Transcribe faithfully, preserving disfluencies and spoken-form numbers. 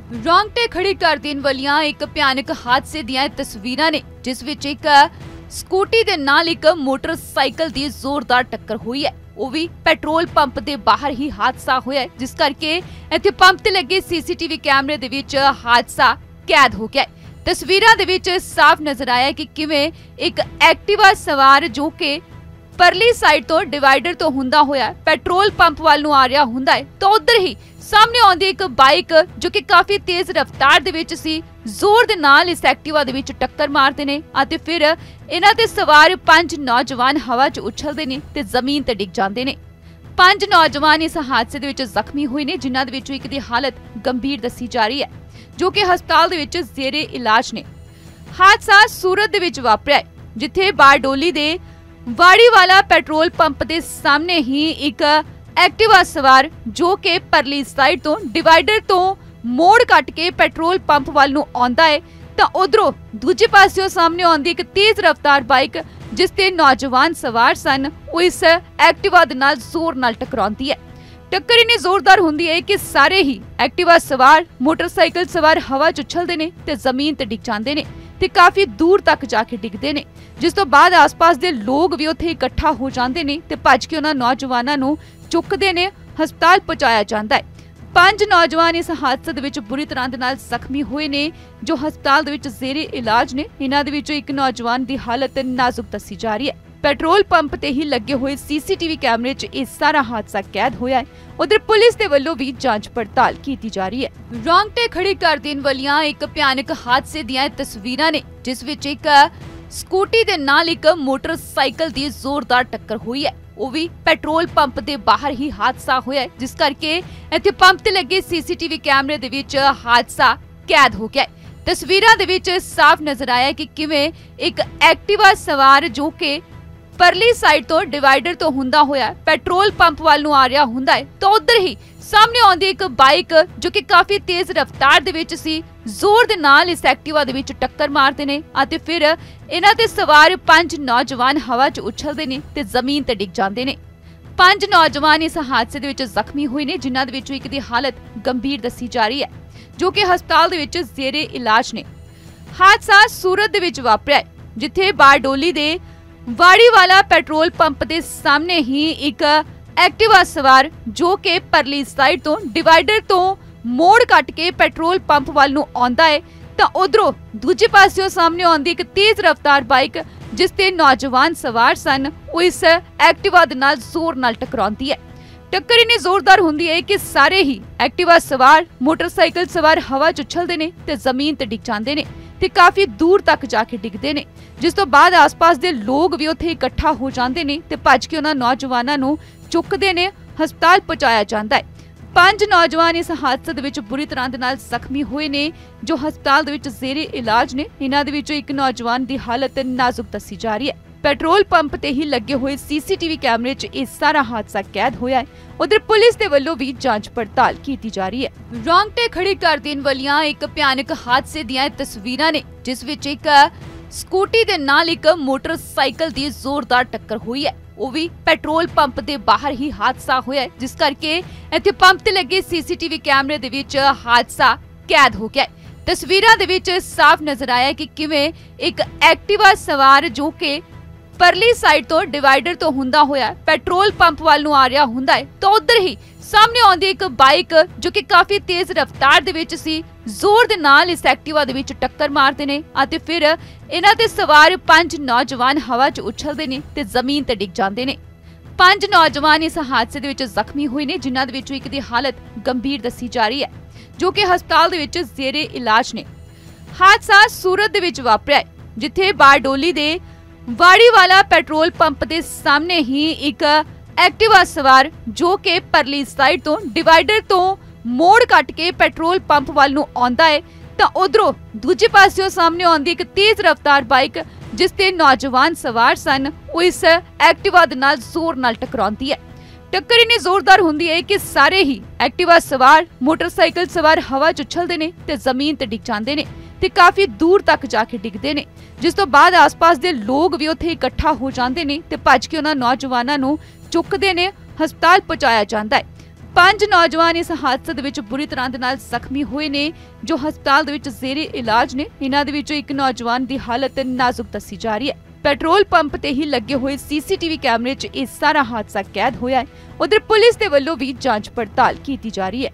रोंगटे खड़ी कर देने वालियां एक भयानक हादसे ਦੀਆਂ ਤਸਵੀਰਾਂ ਨੇ ਜਿਸ ਵਿੱਚ ਇੱਕ ਸਕੂਟੀ ਦੇ ਨਾਲ ਇੱਕ ਮੋਟਰਸਾਈਕਲ ਦੀ ਜ਼ੋਰਦਾਰ ਟੱਕਰ ਹੋਈ ਹੈ। ਉਹ ਵੀ ਪੈਟਰੋਲ ਪੰਪ ਦੇ ਬਾਹਰ ਹੀ ਹਾਦਸਾ ਹੋਇਆ ਜਿਸ ਕਰਕੇ ਇੱਥੇ ਪੰਪ ਤੇ ਲੱਗੇ ਸੀਸੀਟੀਵੀ ਕੈਮਰੇ ਦੇ ਵਿੱਚ ਹਾਦਸਾ ਕੈਦ ਹੋ ਗਿਆ। ਤਸਵੀਰਾਂ ਦੇ ਵਿੱਚ ਸਾਫ਼ ਨਜ਼ਰ ਆਇਆ ਕਿ ਕਿਵੇਂ ਇੱਕ ਐਕਟਿਵਾ ਸਵਾਰ ਜੋ ਕਿ परली साइड तो डिवाइडर तो हुंदा होया पेट्रोल पंप वाल नूं आ रहा हुंदा है तो उधर ही सामने आउंदी एक बाइक जो कि काफी तेज रफ्तार दे विच सी जोर दे नाल इस एक्टिवा दे विच टक्कर मारदे ने अते फिर इन्हां ते सवार पांच नौजवान हवा च उछलदे ने ते जमीन ते डिग जांदे ने। पांच नौजवान इस हादसे दे विच जख्मी होए ने जिन्हां दे विचों एक दी हालत गंभीर दसी जा रही है जो कि हस्पताल दे विच जेरे इलाज ने। हादसा सूरत दे विच वापरिया जिथे बारडोली दे वाड़ी वाला पेट्रोल पंप के सामने ही एक एक्टिवा सवार जो के परली साइड तो डिवाइडर तो मोड़ कट के पेट्रोल पंप वाल नूं आउंदा है तां उधरों दूजे पासियों सामने आउंदी एक तेज रफ्तार बाइक जिस ते नौजवान सवार सन वो इस एक्टिवा दे नाल जोर नाल टकराउंदी है। टक्कर इन्नी जोरदार हुंदी है कि सारे ही एक्टिवा सवार मोटरसाइकिल सवार हवा च उछलदे ने ते जमीन ते डिग जांदे ने ते काफी दूर तक जाके डिगदे ने जिस तो बाद आस-पास दे लोग भी उत्थे इकट्ठा हो जांदे ने ते भज के उन्हां नौजवानां नूं चुकदे ने हस्पताल पहुंचाया जांदा है। पांच नौजवान इस हादसे दे विच बुरी तरह दे नाल जख्मी होए ने जो हस्पताल दे विच जेरे इलाज ने। इन्हां दे विचों एक नौजवान दी हालत नाजुक दसी जा रही है। पेट्रोल पंप ते ही लगे हुए सीसीटीवी कैमरे च इह सारा हादसा कैद होया है। उधर पुलिस दे वल्लों भी जांच पड़ताल कीती जा रही है। रोंगटे खड़ी कर देने वालियां एक भयानक हादसे ਦੀਆਂ ਤਸਵੀਰਾਂ ਨੇ ਜਿਸ ਵਿੱਚ ਇੱਕ ਸਕੂਟੀ ਦੇ ਨਾਲ ਇੱਕ ਮੋਟਰਸਾਈਕਲ ਦੀ ਜ਼ੋਰਦਾਰ ਟੱਕਰ ਹੋਈ ਹੈ। ਉਹ ਵੀ ਪੈਟਰੋਲ ਪੰਪ ਦੇ ਬਾਹਰ ਹੀ ਹਾਦਸਾ ਹੋਇਆ ਜਿਸ ਕਰਕੇ ਇੱਥੇ ਪੰਪ ਤੇ ਲੱਗੇ ਸੀਸੀਟੀਵੀ ਕੈਮਰੇ ਦੇ ਵਿੱਚ ਹਾਦਸਾ ਕੈਦ ਹੋ ਗਿਆ। ਤਸਵੀਰਾਂ ਦੇ ਵਿੱਚ ਸਾਫ਼ ਨਜ਼ਰ ਆਇਆ ਕਿ ਕਿਵੇਂ ਇੱਕ ਐਕਟਿਵਾ ਸਵਾਰ ਜੋ ਕਿ परली साइड तो डिवाइडर तो हुंदा होया पेट्रोल पंप वाल नूं आ रहा हुंदा है तो उधर ही सामने आउंदी एक बाइक जो कि काफी तेज रफ्तार दे विच सी जोर दे नाल इस एक्टिवा दे विच टक्कर मारदे ने अते फिर इन्हां ते सवार पांच नौजवान हवा च उछलदे ने ते जमीन ते डिग जांदे ने। पांच नौजवान इस हादसे दे विच जख्मी होए ने जिन्हां दे विचों एक दी हालत गंभीर दसी जा रही है जो कि हस्पताल दे विच जेरे इलाज ने। हादसा सूरत दे विच वापरिया जिथे बारडोली दे वाड़ी वाला पेट्रोल पंप के सामने ही एक एक्टिवा सवार जो के परली साइड तो डिवाइडर तो मोड़ कट के पेट्रोल पंप वाल नूं आउंदा है तां उधरों दूजे पासियों सामने आउंदी एक तेज रफ्तार बाइक जिस ते नौजवान सवार सन वो इस एक्टिवा दे नाल जोर नाल टकराउंदी है। टक्कर इन्नी जोरदार हुंदी है कि सारे ही एक्टिवा सवार मोटरसाइकिल सवार हवा च उछलदे ने ते जमीन ते डिग जांदे ने ते काफी दूर तक जाके डिगदे ने जिस तो बाद आस-पास दे लोग भी उत्थे इकट्ठा हो जांदे ने ते भज के उन्हां नौजवानां नूं चुकदे ने हस्पताल पहुंचाया जांदा है। पांच नौजवान इस हादसे दे विच बुरी तरह दे नाल जख्मी होए ने जो हस्पताल दे विच जेरे इलाज ने। इन्हां दे विचों एक नौजवान दी हालत नाजुक दसी जा रही है। पेट्रोल पंप ते ही लगे हुए सीसीटीवी कैमरे च इह सारा हादसा कैद होया है। उधर पुलिस दे वल्लों भी जांच पड़ताल कीती जा रही है। रोंगटे खड़ी कर देने वालियां एक भयानक हादसे ਦੀਆਂ ਤਸਵੀਰਾਂ ਨੇ ਜਿਸ ਵਿੱਚ ਇੱਕ ਸਕੂਟੀ ਦੇ ਨਾਲ ਇੱਕ ਮੋਟਰਸਾਈਕਲ ਦੀ ਜ਼ੋਰਦਾਰ ਟੱਕਰ ਹੋਈ ਹੈ। ਉਹ ਵੀ ਪੈਟਰੋਲ ਪੰਪ ਦੇ ਬਾਹਰ ਹੀ ਹਾਦਸਾ ਹੋਇਆ ਜਿਸ ਕਰਕੇ ਇੱਥੇ ਪੰਪ ਤੇ ਲੱਗੇ ਸੀਸੀਟੀਵੀ ਕੈਮਰੇ ਦੇ ਵਿੱਚ ਹਾਦਸਾ ਕੈਦ ਹੋ ਗਿਆ। ਤਸਵੀਰਾਂ ਦੇ ਵਿੱਚ ਸਾਫ਼ ਨਜ਼ਰ ਆਇਆ ਕਿ ਕਿਵੇਂ ਇੱਕ ਐਕਟਿਵਾ ਸਵਾਰ ਜੋ ਕਿ परली साइड तो डिवाइडर तो हुंदा होया पेट्रोल पंप वाल नूं आ रहा हुंदा है तो उधर ही सामने आउंदी एक बाइक जो कि काफी तेज रफ्तार दे विच सी जोर दे नाल इस एक्टिवा दे विच टक्कर मारदे ने अते फिर इन्हां ते सवार पांच नौजवान हवा च उछलदे ने ते जमीन ते डिग जांदे ने। पांच नौजवान इस हादसे दे विच जख्मी होए ने जिन्हां दे विचों एक दी हालत गंभीर दसी जा रही है जो कि हस्पताल दे विच जेरे इलाज ने। हादसा सूरत दे विच वापरिया जिथे बारडोली दे वाड़ी वाला पेट्रोल पंप के सामने ही एक एक्टिवा सवार जो के परली साइड तो डिवाइडर तो मोड़ कट के पेट्रोल पंप वाल नूं आउंदा है तां उधरों दूजे पासियों सामने आउंदी एक तेज रफ्तार बाइक जिस ते नौजवान सवार सन वो इस एक्टिवा दे नाल जोर नाल टकराउंदी है। टक्कर इन्नी जोरदार हुंदी है कि सारे ही एक्टिवा सवार मोटरसाइकिल सवार हवा च उछलदे ने ते जमीन ते डिग जांदे ने ते काफी दूर तक जाके डिगदे ने जिस तो बाद आस-पास दे लोग भी उत्थे इकट्ठा हो जांदे ने ते भज के उन्हां नौजवानां नूं चुकदे ने हस्पताल पहुंचाया जांदा है। ਪੰਜ ਨੌਜਵਾਨ ਇਸ ਹਾਦਸੇ ਦੇ ਵਿੱਚ ਬੁਰੀ ਤਰ੍ਹਾਂ ਦੇ ਨਾਲ ਜ਼ਖਮੀ ਹੋਏ ਨੇ, ਜੋ ਹਸਪਤਾਲ ਦੇ ਵਿੱਚ ਜ਼ੇਰੇ ਇਲਾਜ ਨੇ। ਇਹਨਾਂ ਦੇ ਵਿੱਚੋਂ ਇੱਕ ਨੌਜਵਾਨ ਦੀ ਹਾਲਤ ਨਾਜ਼ੁਕ ਦੱਸੀ ਜਾ ਰਹੀ ਹੈ। ਪੈਟਰੋਲ ਪੰਪ ਤੇ ਹੀ ਲੱਗੇ ਹੋਏ ਸੀਸੀਟੀਵੀ ਕੈਮਰੇ 'ਚ ਇਹ ਸਾਰਾ ਹਾਦਸਾ ਕੈਦ ਹੋਇਆ ਹੈ। ਉਧਰ ਪੁਲਿਸ ਦੇ ਵੱਲੋਂ ਵੀ ਜਾਂਚ ਪੜਤਾਲ ਕੀਤੀ ਜਾ ਰਹੀ ਹੈ।